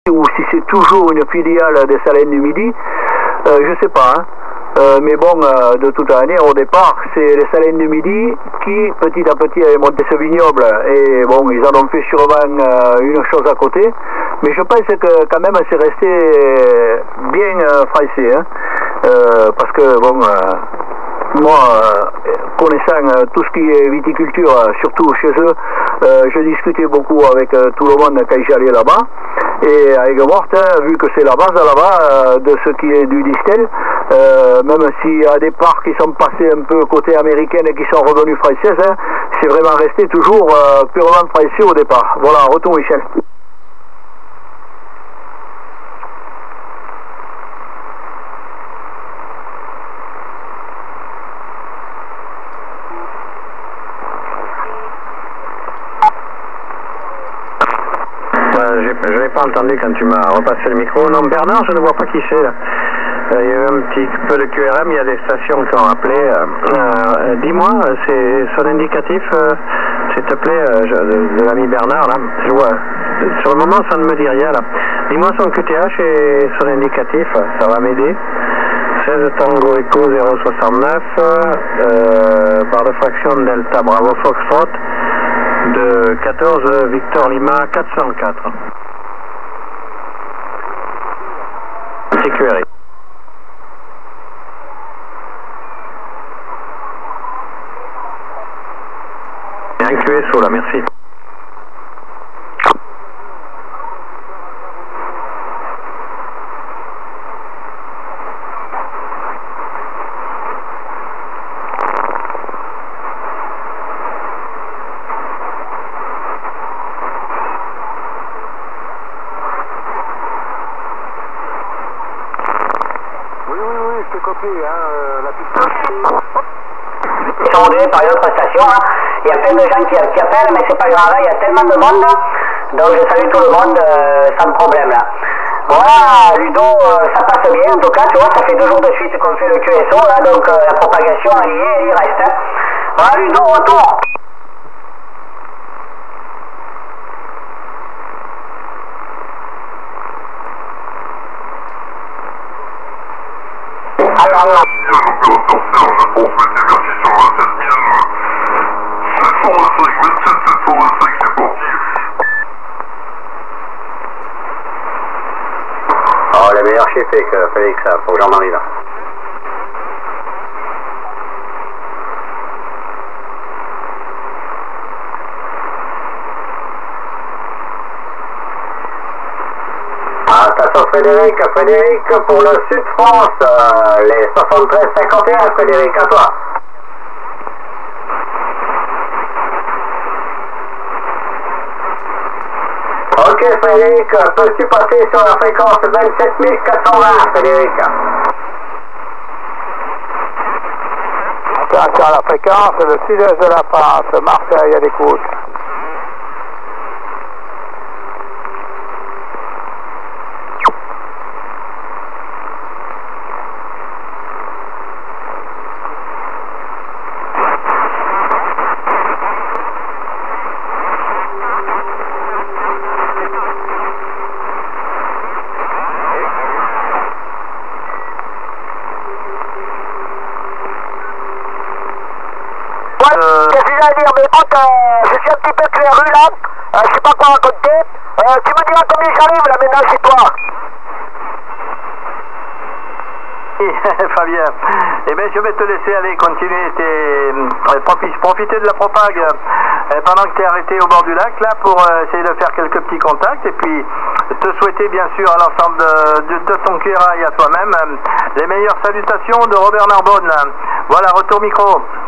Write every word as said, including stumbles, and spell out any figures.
ou si c'est toujours une filiale des Salines du Midi, euh, je sais pas. Hein. Euh, mais bon, euh, de toute manière, au départ, c'est les Salines du Midi qui, petit à petit, avaient monté ce vignoble. Et bon, ils en ont fait sûrement euh, une chose à côté. Mais je pense que quand même, c'est resté bien euh, français. Hein. Euh, parce que, bon, euh, moi, euh, connaissant euh, tout ce qui est viticulture, euh, surtout chez eux, euh, je discutais beaucoup avec euh, tout le monde quand j'allais là-bas. Et à Aigues-Mortes, hein, vu que c'est la base là-bas euh, de ce qui est du distel, euh, même s'il y a des parts qui sont passées un peu côté américaine et qui sont revenues françaises, hein, c'est vraiment resté toujours euh, purement français au départ. Voilà, retour Michel. Je n'ai pas entendu quand tu m'as repassé le micro. Non, Bernard, je ne vois pas qui c'est là. Euh, il y a eu un petit peu de Q R M, il y a des stations qui ont appelé. Euh, euh, Dis-moi, c'est son indicatif, euh, s'il te plaît, euh, je, de, de l'ami Bernard, là. Je vois, sur le moment, ça ne me dit rien, là. Dis-moi son Q T H et son indicatif, ça va m'aider. seize Tango Echo zéro soixante-neuf, euh, par de fraction Delta Bravo Foxtrot, de quatorze Victor Lima quatre cent quatre. C Q R I. Un Q S O là, merci. Par une autre station, hein. Il y a plein de gens qui, qui appellent, mais c'est pas grave, il y a tellement de monde, donc je salue tout le monde euh, sans problème là. Voilà, Ludo, euh, ça passe bien en tout cas, tu vois, ça fait deux jours de suite qu'on fait le Q S O là, donc euh, la propagation elle y est, elle y reste. Hein. Voilà Ludo, retour. Alors, oh, le meilleur chiffre est que Félix, pour Jean-Marie là. Attention Frédéric, Frédéric pour le Sud-France, euh, les soixante-treize cinquante et un, Frédéric, à toi. Ok Frédéric, peux-tu passer sur la fréquence vingt-sept mille quatre cent vingt, Frédéric? Attention à la fréquence, le sud-est de la France, Marseille à l'écoute. Qu'est-ce que j'ai à dire? Mais écoute, euh, je suis un petit peu clairu là, euh, je sais pas quoi raconter. Euh, tu me diras combien j'arrive là maintenant chez toi? Fabien, eh bien je vais te laisser aller continuer tes, euh, profiter de la propague euh, pendant que tu es arrêté au bord du lac là pour euh, essayer de faire quelques petits contacts et puis te souhaiter bien sûr à l'ensemble de, de, de ton cuirail à toi-même euh, les meilleures salutations de Robert Narbonne. Voilà, retour micro.